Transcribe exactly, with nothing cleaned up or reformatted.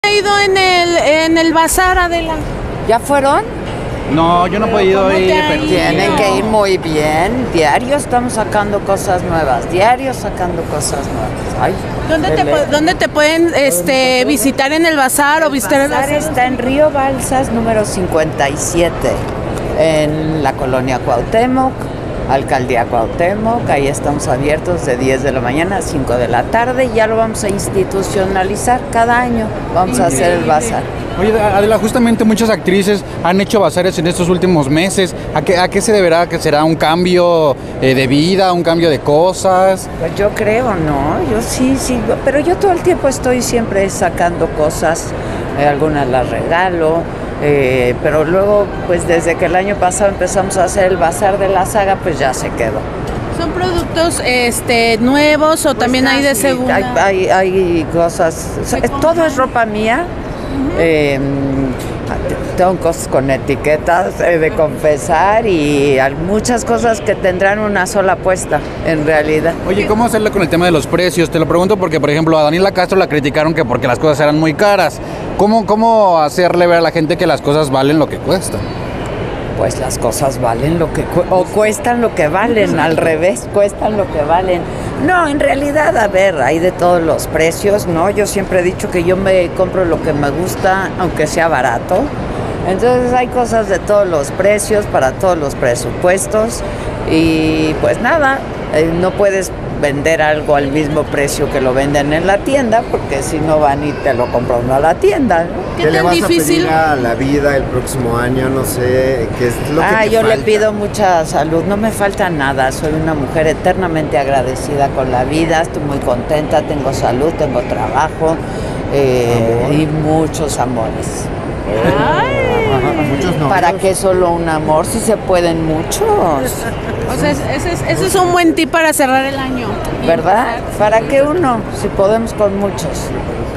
¿Ha ido en el, en el bazar, Adela? ¿Ya fueron? No, yo no he podido ir, pero tienen que ir muy bien. Diario estamos sacando cosas nuevas, diario sacando cosas nuevas. Ay, ¿Dónde te, pu- ¿Dónde te pueden este, visitar en el bazar o visitar el bazar bazar? está en Río Balsas número cincuenta y siete, en la colonia Cuauhtémoc, Alcaldía Cuauhtémoc. Ahí estamos abiertos de diez de la mañana a cinco de la tarde y ya lo vamos a institucionalizar cada año. Vamos a hacer el bazar. Oye, Adela, justamente muchas actrices han hecho bazares en estos últimos meses. ¿A qué, a qué se deberá? ¿Que será un cambio eh, de vida, un cambio de cosas? Pues yo creo, ¿no? Yo sí, sí, pero yo todo el tiempo estoy siempre sacando cosas, eh, algunas las regalo, eh, pero luego, pues desde que el año pasado empezamos a hacer el bazar de la saga, pues ya se quedó. ¿Son productos este, nuevos o Pues también hay de casi, segunda? Hay, hay, hay cosas, o sea, todo es ropa mía. Eh, tengo cosas con etiquetas eh, de confesar y hay muchas cosas que tendrán una sola puesta en realidad. Oye, ¿cómo hacerle con el tema de los precios? Te lo pregunto porque, por ejemplo, a Daniela Castro la criticaron que porque las cosas eran muy caras. ¿Cómo, cómo hacerle ver a la gente que las cosas valen lo que cuestan? Pues las cosas valen lo que cu- o cuestan lo que valen, al revés, cuestan lo que valen. No, en realidad, a ver, hay de todos los precios, ¿no? Yo siempre he dicho que yo me compro lo que me gusta, aunque sea barato. Entonces hay cosas de todos los precios, para todos los presupuestos. Y pues nada, eh, no puedes vender algo al mismo precio que lo venden en la tienda, porque si no van y te lo compran a la tienda, ¿no? ¿Qué ¿Qué le tan vas difícil? a pedir a la vida el próximo año? No sé, ¿qué es lo que Ah, te yo falta? le pido mucha salud, no me falta nada, soy una mujer eternamente agradecida con la vida, estoy muy contenta, tengo salud, tengo trabajo eh, y muchos amores. Muchos novios. ¿Para qué solo un amor? Si se pueden muchos, O sea, es- ese es, ese es un buen tip para cerrar el año. ¿verdad? ¿Para qué uno? Si podemos con muchos.